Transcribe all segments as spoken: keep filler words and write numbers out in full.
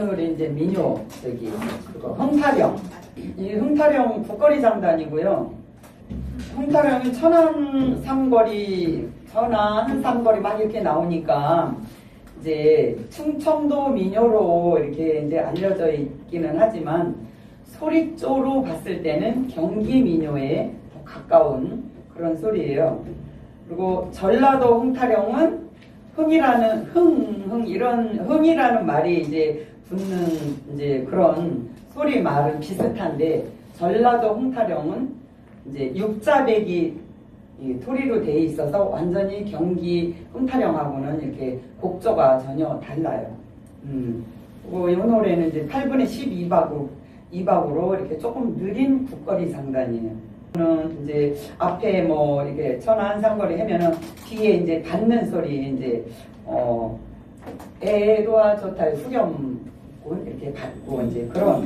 오늘은 이제 민요, 저기, 그거, 흥타령. 이 흥타령 국거리 장단이고요. 흥타령이 천안 삼거리, 천안 삼거리 막 이렇게 나오니까, 이제 충청도 민요로 이렇게 이제 알려져 있기는 하지만, 소리조로 봤을 때는 경기 민요에 더 가까운 그런 소리예요. 그리고 전라도 흥타령은 흥이라는 흥, 흥 이런 흥이라는 말이 이제 붙는 이제 그런 소리 말은 비슷한데 전라도 흥타령은 이제 육자백이 토리로 돼 있어서 완전히 경기 흥타령하고는 이렇게 곡조가 전혀 달라요. 음. 그리고 이 노래는 이제 팔 분의 십이 박으로 이 박으로 이렇게 조금 느린 국거리 상단이에요. 는 이제 앞에 뭐 이렇게 천안 상거리 하면은 뒤에 이제 닿는 소리 이제 어 애로와 좋다 후렴군 이렇게 받고 이제 그런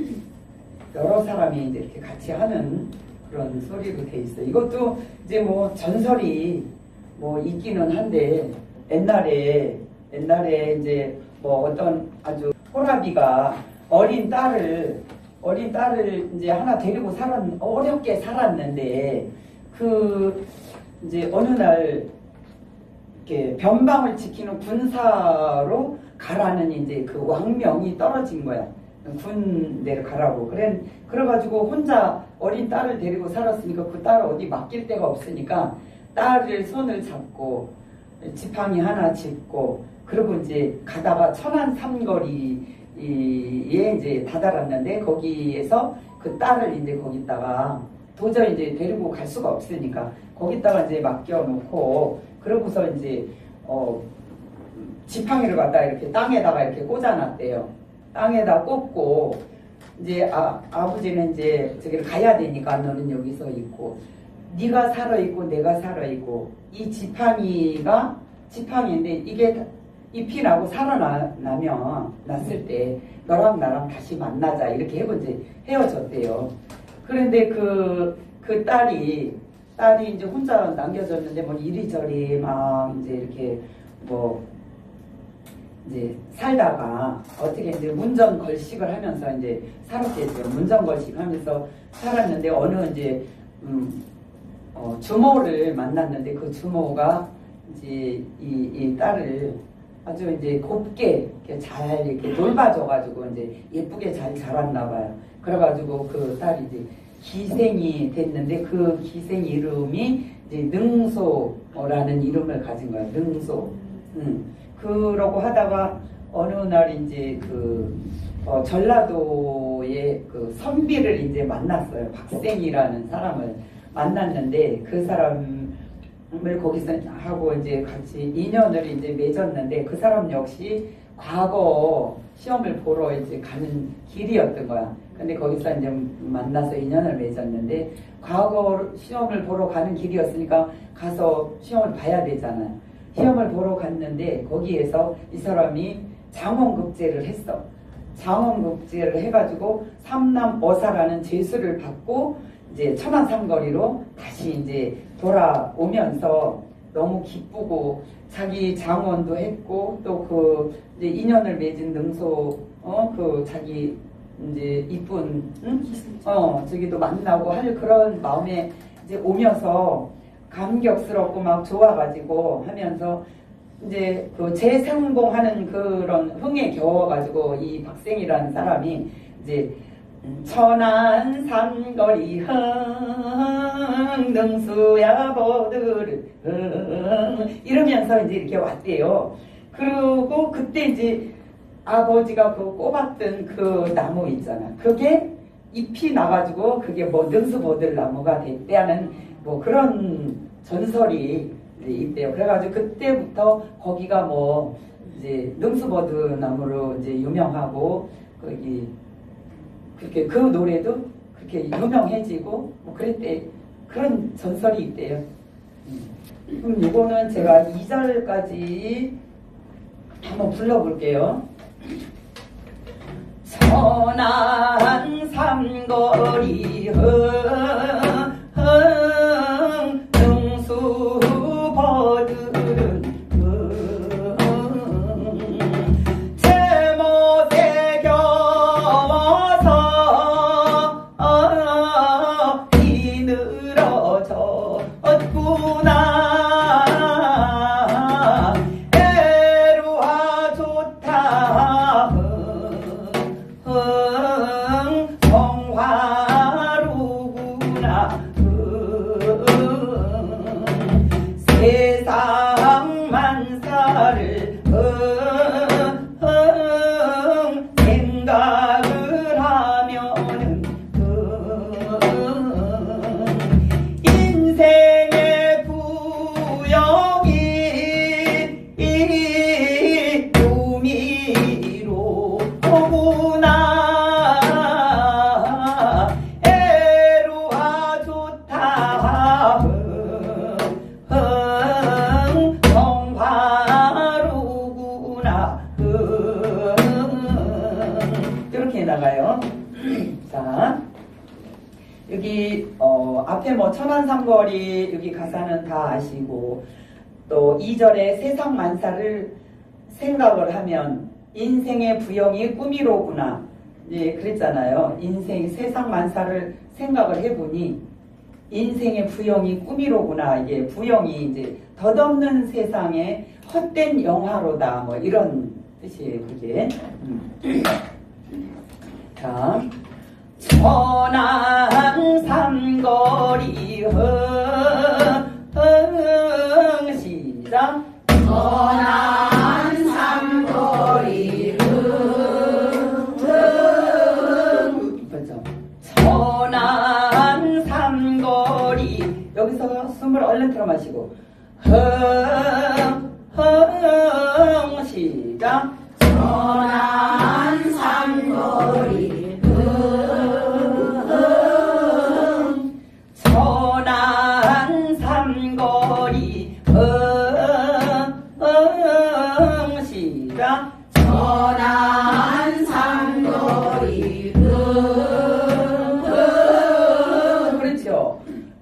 여러 사람이 이제 이렇게 같이 하는 그런 소리로 돼 있어요. 이것도 이제 뭐 전설이 뭐 있기는 한데 옛날에 옛날에 이제 뭐 어떤 아주 호라비가 어린 딸을 어린 딸을 이제 하나 데리고 살았, 어렵게 살았는데, 그, 이제 어느 날, 이렇게 변방을 지키는 군사로 가라는 이제 그 왕명이 떨어진 거야. 군대를 가라고. 그래, 그래가지고 혼자 어린 딸을 데리고 살았으니까 그 딸을 어디 맡길 데가 없으니까 딸을 손을 잡고 지팡이 하나 짚고, 그리고 이제 가다가 천안 삼거리 이에 이제 다다랐는데 거기에서 그 딸을 이제 거기다가 도저히 이제 데리고 갈 수가 없으니까 거기다가 이제 맡겨놓고 그러고서 이제 어 지팡이를 갖다 이렇게 땅에다가 이렇게 꽂아놨대요. 땅에다 꽂고 이제 아, 아버지는 이제 저기를 가야 되니까 너는 여기서 있고 네가 살아 있고 내가 살아 있고 이 지팡이가 지팡이인데 이게 잎이 나고 살아나면 났을 때 너랑 나랑 다시 만나자 이렇게 해고 이제 헤어졌대요. 그런데 그, 그 딸이 딸이 이제 혼자 남겨졌는데 뭐 이리저리 막 이제 이렇게 뭐 이제 살다가 어떻게 이제 문전 걸식을 하면서 이제 살았겠죠. 문전 걸식 하면서 살았는데 어느 이제 음, 어, 주모를 만났는데 그 주모가 이제 이, 이 딸을 아주 이제 곱게 이렇게 잘 이렇게 돌봐줘가지고 이제 예쁘게 잘 자랐나 봐요. 그래가지고 그 딸이 이제 기생이 됐는데 그 기생 이름이 이제 능소라는 이름을 가진 거야. 능소. 음. 그러고 하다가 어느 날 이제 그 어, 전라도의 그 선비를 이제 만났어요. 박생이라는 사람을 만났는데 그 사람 을 거기서 하고 이제 같이 인연을 이제 맺었는데 그 사람 역시 과거 시험을 보러 이제 가는 길이었던 거야. 근데 거기서 이제 만나서 인연을 맺었는데 과거 시험을 보러 가는 길이었으니까 가서 시험을 봐야 되잖아요. 시험을 보러 갔는데 거기에서 이 사람이 장원급제를 했어. 장원급제를 해가지고 삼남어사라는 제수를 받고 이제 천안 삼거리로 다시 이제 돌아오면서 너무 기쁘고 자기 장원도 했고 또 그 이제 인연을 맺은 능소 어 그 자기 이제 이쁜 응? 어 저기도 만나고 할 그런 마음에 이제 오면서 감격스럽고 막 좋아가지고 하면서 이제 그 재상봉하는 그런 흥에 겨워가지고 이 박생이라는 사람이 이제 천안 삼거리 흥 능수야 보들 흥 이러면서 이제 이렇게 왔대요. 그리고 그때 이제 아버지가 그 꼽았던 그 나무 있잖아. 그게 잎이 나가지고 그게 뭐 능수보들 나무가 됐대하는 뭐 그런 전설이 이제 있대요. 그래가지고 그때부터 거기가 뭐 이제 능수보들 나무로 이제 유명하고 거기 그렇게 그 노래도 그렇게 유명해지고 뭐 그랬대. 그런 전설이 있대요. 그럼 이거는 제가 이 절까지 한번 불러볼게요. 천안 삼거리 흥 능수버들은 흥 제못에 여기 어, 앞에 뭐 천안삼거리 여기 가사는 다 아시고 또 이 절에 세상 만사를 생각을 하면 인생의 부영이 꿈이로구나. 예, 그랬잖아요. 인생 세상 만사를 생각을 해보니 인생의 부영이 꿈이로구나. 이게 부영이 이제 덧없는 세상에 헛된 영화로다. 뭐 이런 뜻이에요. 그게. 음. 자, 천안 삼거리 흥 시작. 천안 삼거리 천안 삼거리 여기서 숨을 얼른 들어 마시고 흥, 흥 시작. 천안 삼거리 흥 천안 삼거리 흥, 흥 시작. 천안 삼거리 그렇죠.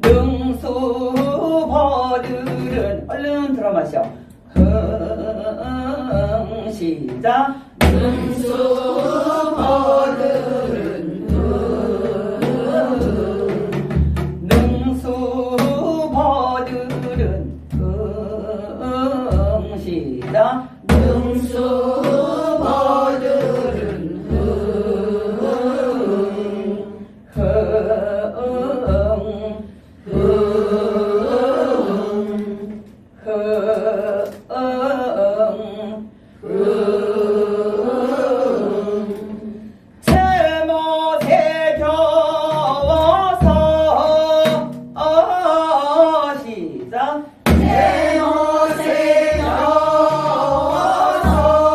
능수버들은 얼른 들어 마셔. 흥 시작. 능수버들은 능수버들은 흥 시작. 능수버들은 흥 제멋에 겨워서 어 시작. 제멋에 겨워서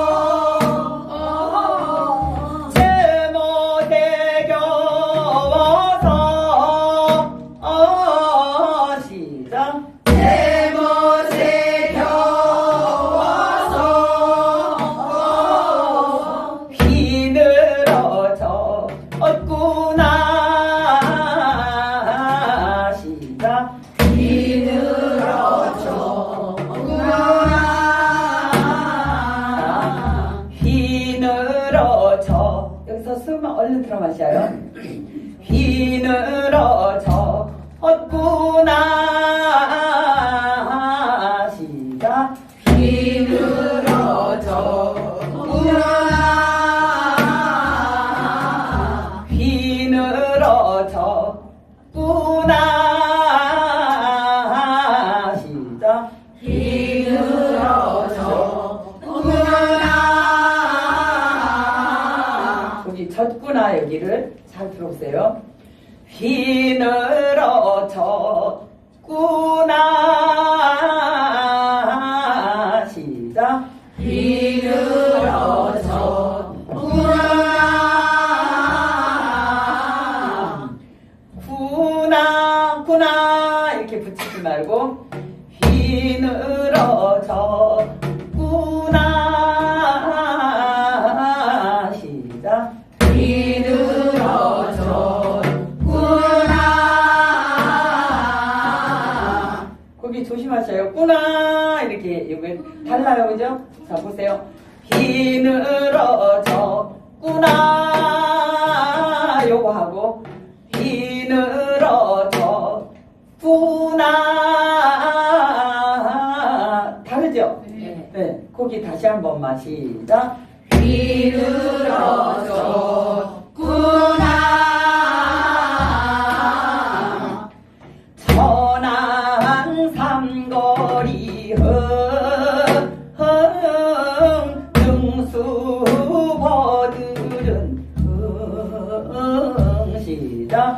제멋에 겨워서 어 시작. 제멋에 겨워서 비늘어져 얻구나 시작. 비늘어졌구나 비늘어져 여기서 숨 얼른 들어 마셔요. 비늘어져 얻구나 시작. 비늘어졌구나 비늘어졌구나 시작. 비늘어졌구나 여기 졌구나 여기를 잘 들어보세요. 비늘어졌구나 시작. 비늘어졌구나 구나 구나 이렇게 붙이지 말고 비늘어졌구나 시작. 비늘어졌구나 거기 조심하셔요. 꾸나 이렇게 이거 달라요, 그죠? 자 보세요. 비늘어졌구나 요거 하고 비늘어졌구나 다르죠? 네. 네, 거기 다시 한 번만 시작. 비늘어졌구나 천안 삼거리 흥 능수버들은 흥 시작.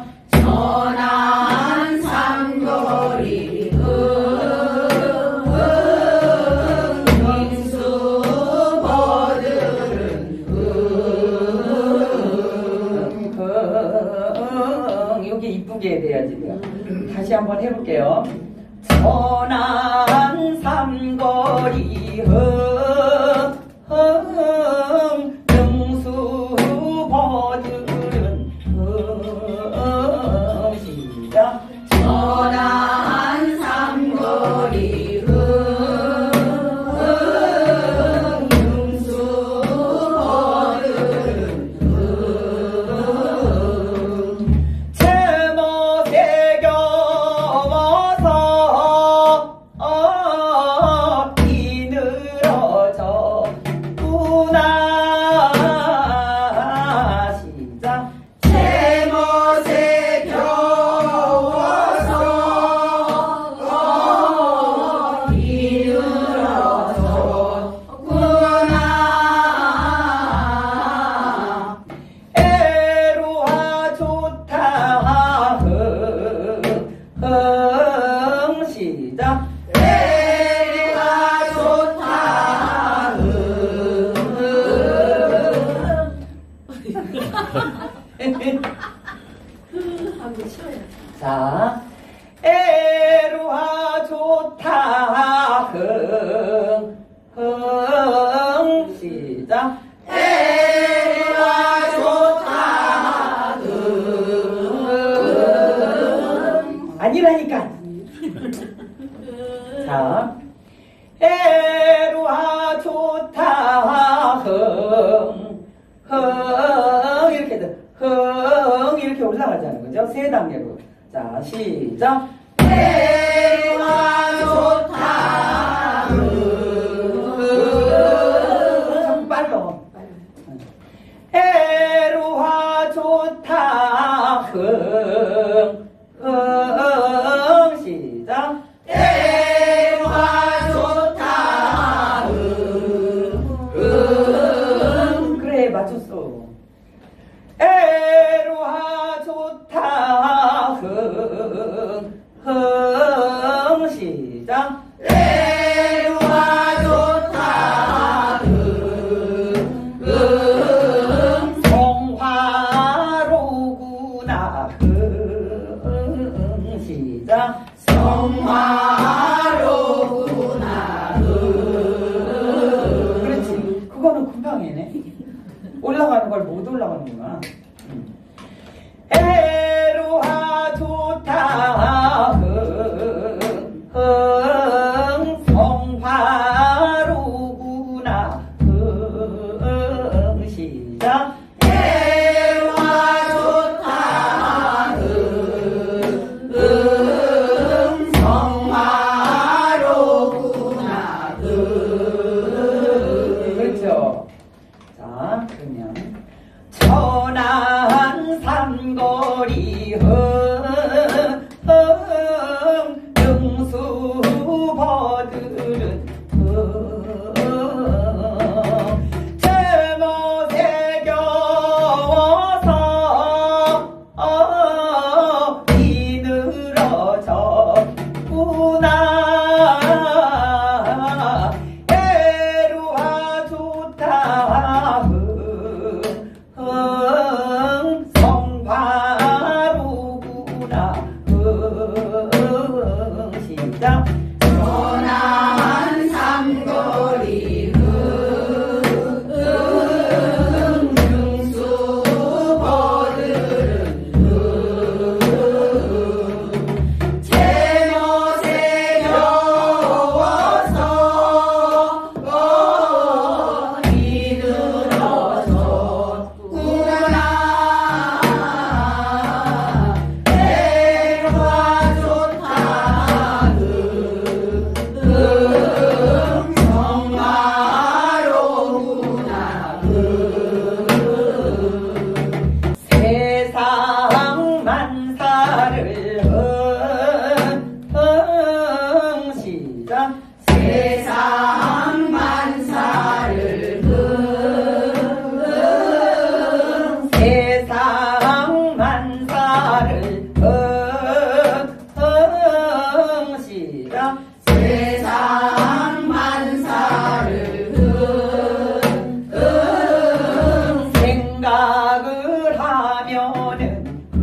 천안 삼거리 능수버들은 흥 여기 이쁘게 돼야지 돼요. 다시 한번 해볼게요. 천안 삼거리 흥 능수버들은 흥 방금 쉬어요. 자, 에루아 좋다 흥, 흥, 시작. 에루아 좋다 흥. 아니라니까. 자, 에루아 좋다 흥, 흥, 이렇게 돼. 흥, 이렇게 올라가자는 거죠. 세 단계로. 자, 시작. 에루아 좋다 흥. 좀 빨라. 에루아 좋다 흥, 흥, 시작. 에루아 좋다 흥. 흥. 그래, 맞췄어. 에루아 좋다 흥, 흥, 시작. 에루아 좋다 흥. 흥. 성화로구나 흥, 시작. 성화로구나 흥. 그렇지. 그거는 금방이네. 올라가는 걸 못 올라가는구나. 음. 에루아 좋다 흥, 흥, 성화로구나 흥, 시작. 에루아 좋다 흥. 흥. 성화로구나 흥. 그렇죠. 자, 그러면 천안 삼거리 흥, 흥, 능수 버들은 흥, 제멋에 겨워서 어, 이늘어졌구나. 에루아 좋다 흥, 흥, 성화로구나 흥, 시작. 천안 삼거리 흥. 흥. 능수 버들은 흥. 제멋에 겨워서 어, 이늘어졌구나. 에루아 좋다 흥. 흥. 성화로구나 흥. 세상 만사를 흥, 흥, 시작. 세상 만사를 흥. 흥. 세상 만사를 흥, 흥, 시작. 세상 만사를 흥. 흥. 생각을 하면은 흥,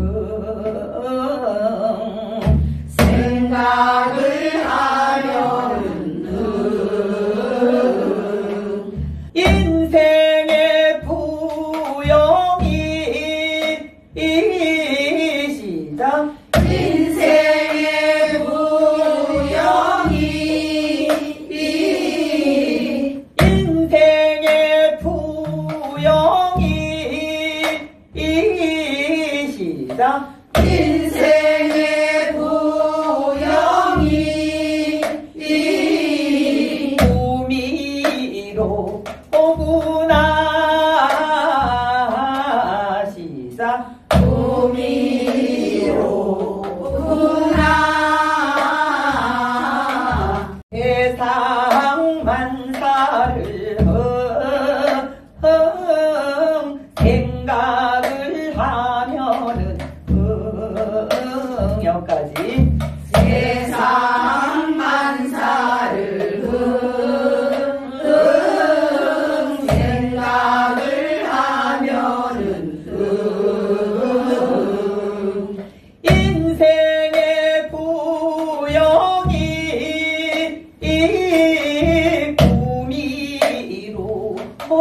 생각을 하면은 흥. 인생의 부영이 시작. 인생의 부영이 인생의 부영이 시작. 인생의 부영이 구미로 오구나 시작. 구미로구나. 세상 만사를 흥, 흥, 생각을 하면은 흥, 여기까지. 세상 만사를 흥. 흥. 생각을 하면은 흥. 인생의 부영이 이 꿈이로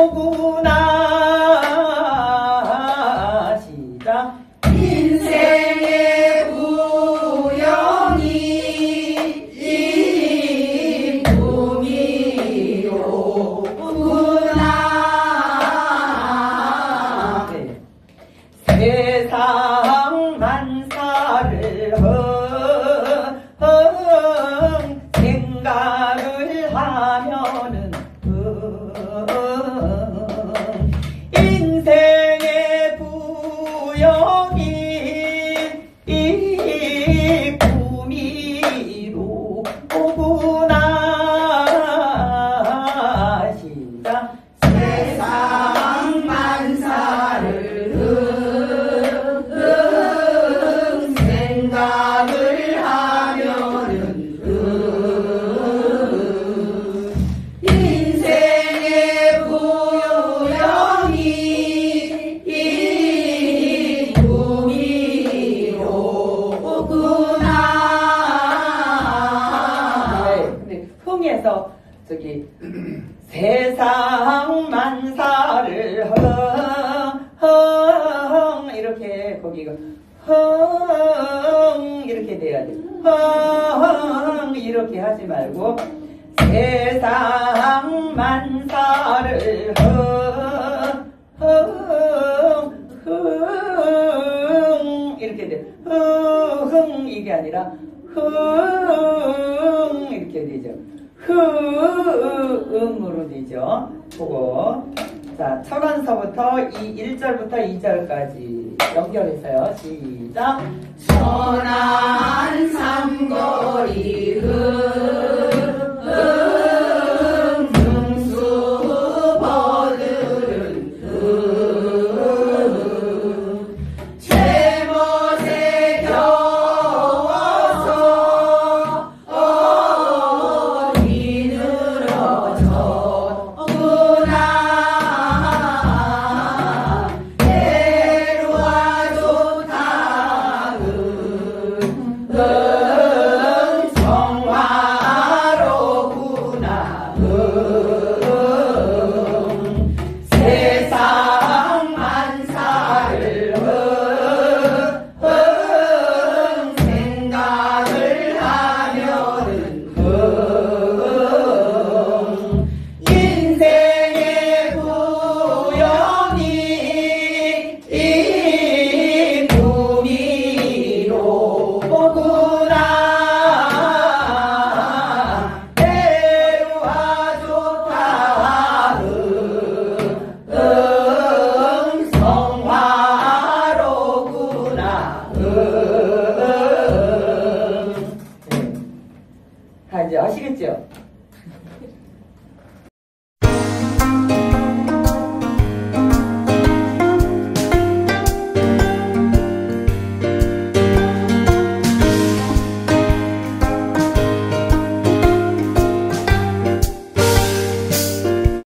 오구나. 시작. 인생의 부영이 이 꿈이로 오구나. 네. 세상 만사를 흥 생각을 하면은 흥 인생의 부영이 이 꿈이로 오구나. 시작. 세상 만사를 흥 생각을 하면은 흥 인생의 부영이 이 꿈이로 오구나. 네, 근데 흥에서 저기 세상 만사를 흥, 흥 이렇게 거기가 흥 이렇게 돼야 돼. 흥 이렇게 하지 말고 세상 만사를 흥, 흥, 흥 이렇게 돼. 흥 이게 아니라 흥 이렇게 되죠. 흥으로 되죠. 그거. 자, 철원서부터 이 일 절부터 이 절까지 연결해서요. 시작. 천안 삼거리